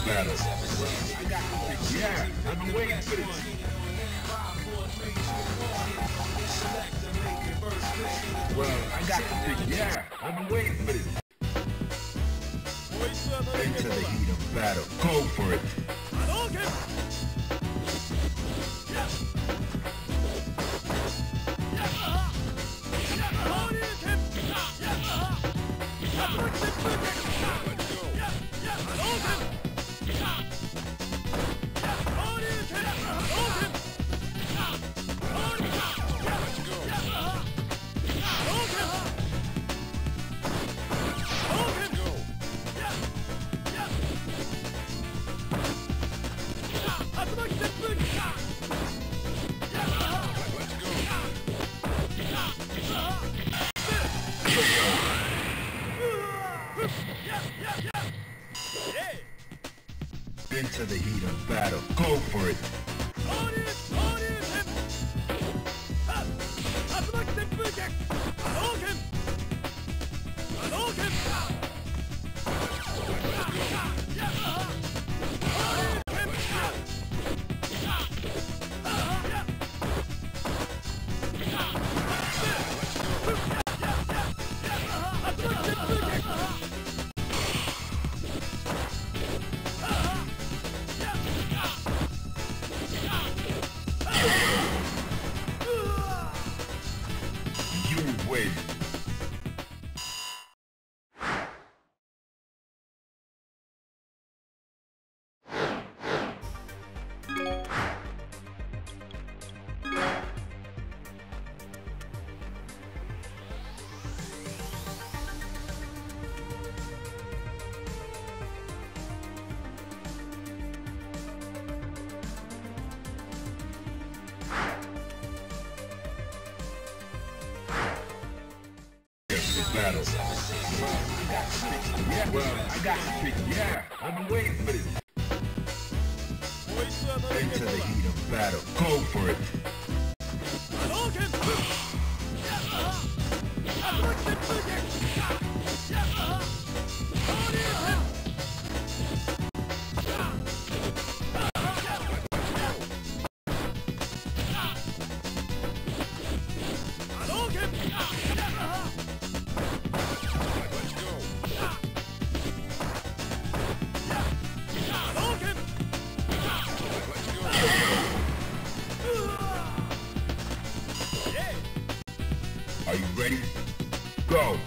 battle. Yeah, I've been waiting for this. Well, I got the pick. Yeah, I've been waiting for this. Into the heat of battle. Go for it. Into the heat of battle. Go for it. Wait. Battle. Yeah, well, I got the pick. Yeah, I've been waiting for this. Into the heat of battle. Go for it. Are you ready? Go!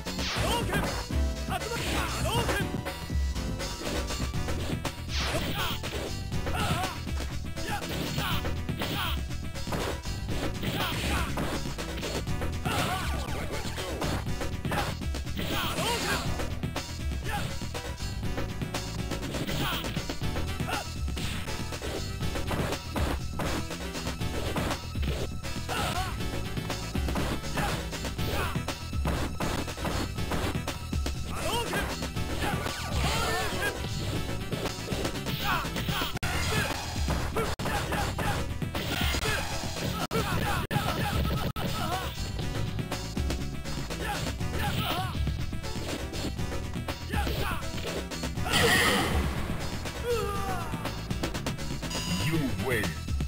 You win.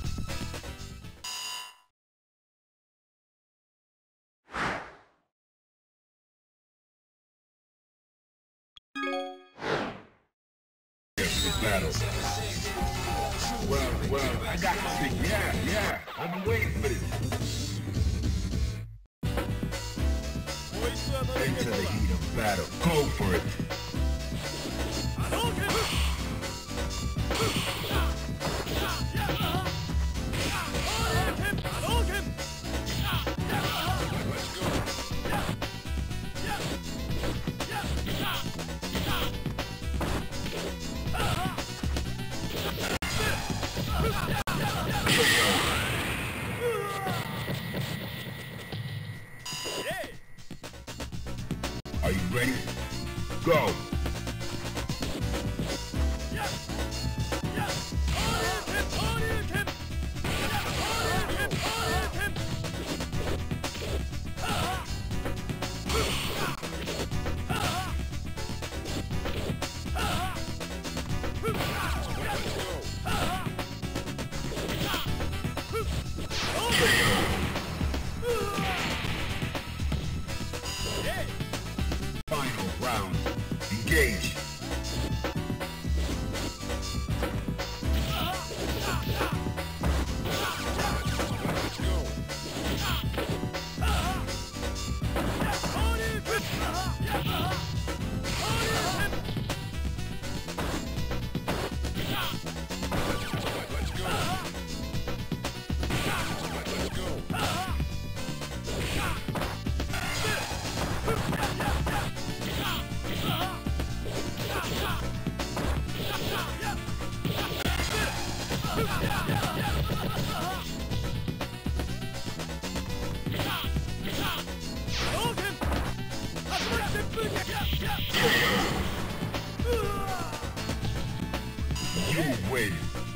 Battle. Well, I got the pick. Yeah, I've been waiting for this. Into the heat of battle. Go for it. Are you ready? Go! Into You win.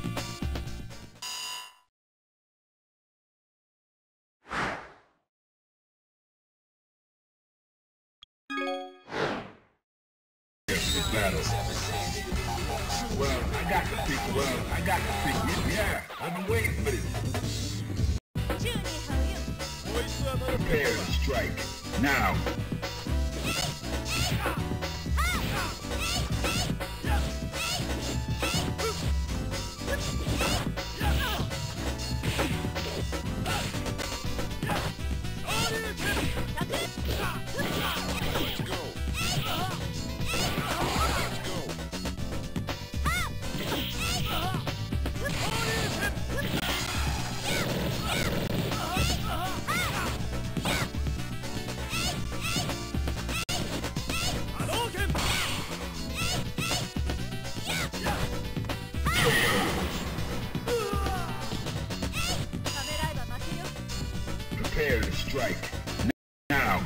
Battle. Well, I got the pick. Yeah, I've been waiting for this. Prepare to strike. Now. Prepare to strike. Now.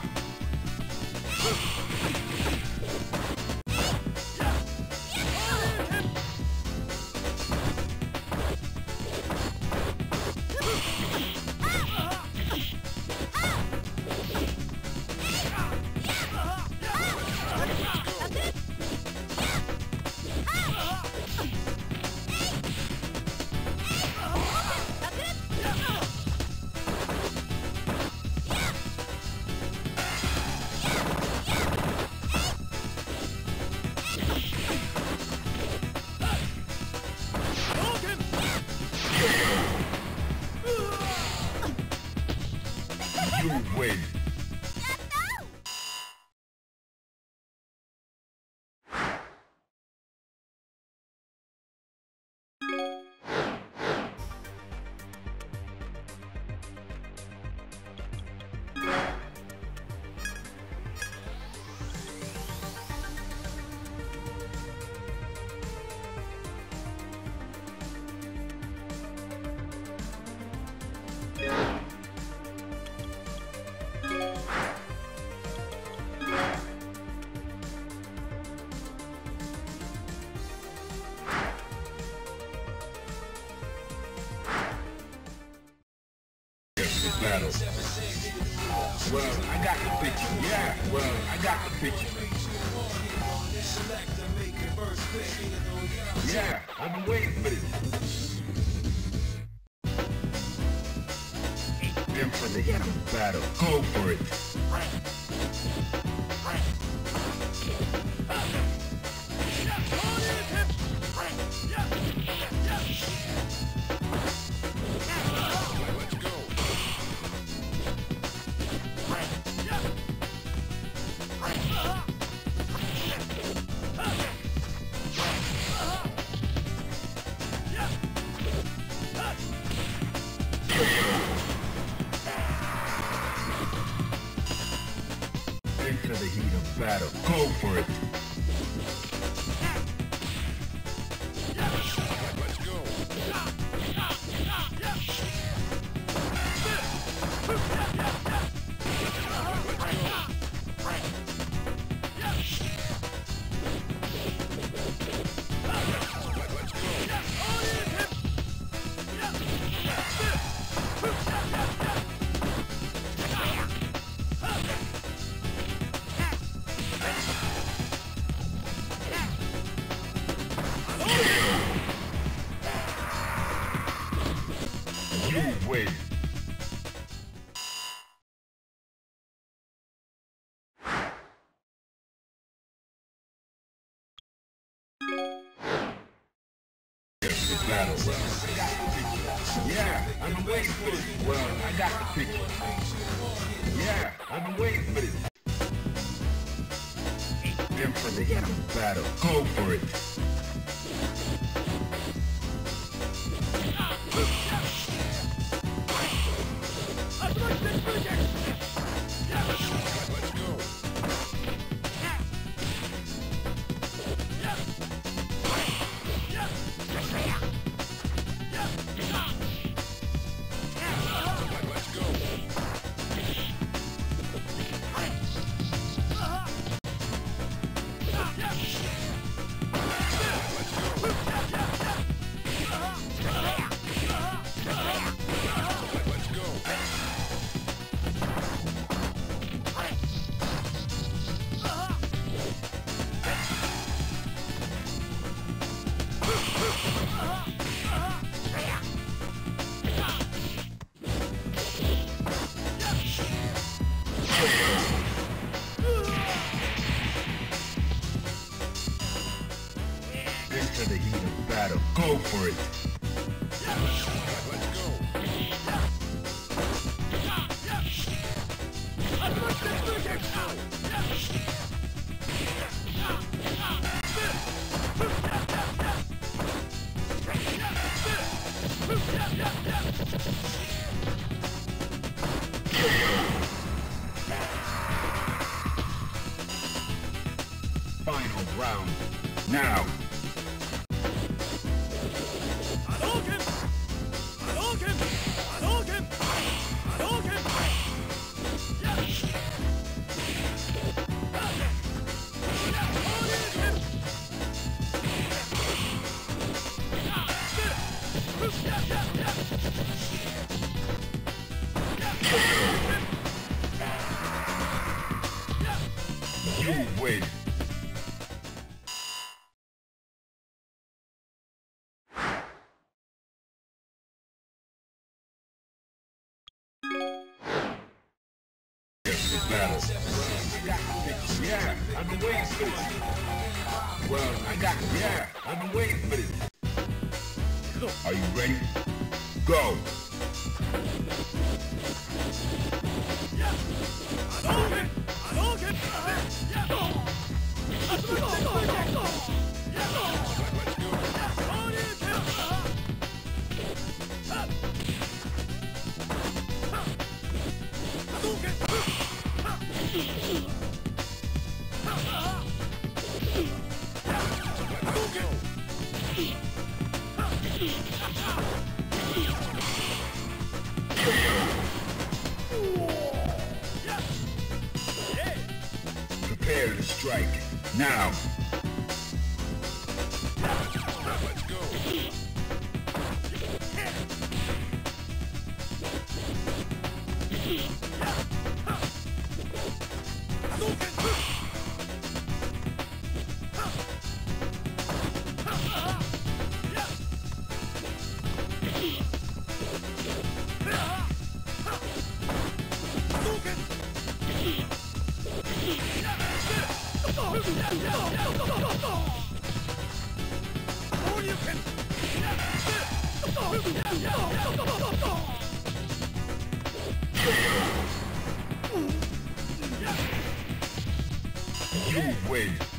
You win. Battle. Well, I got the picture. Yeah, well, I got the picture. Yeah, I've been waiting for this. Them for the end of the battle. Go for it. Into the heat of battle. Go for it. Let's go. You win. Battle. Yeah, I've been waiting for this. Well, I got the picture. Yeah, I've been waiting for this. Them for the end of the battle. Go for it. win. Battle. Yeah, I've been waiting for this. Well, I've been waiting for this. Are you ready? Go! Prepare to strike. Now! Let's go! You win.